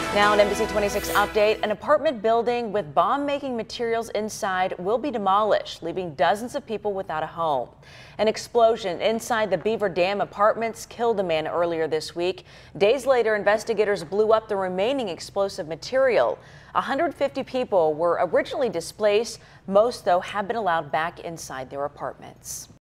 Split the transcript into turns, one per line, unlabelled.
Now an NBC 26 update, an apartment building with bomb-making materials inside will be demolished, leaving dozens of people without a home. An explosion inside the Beaver Dam apartments killed a man earlier this week. Days later, investigators blew up the remaining explosive material. 150 people were originally displaced. Most, though, have been allowed back inside their apartments.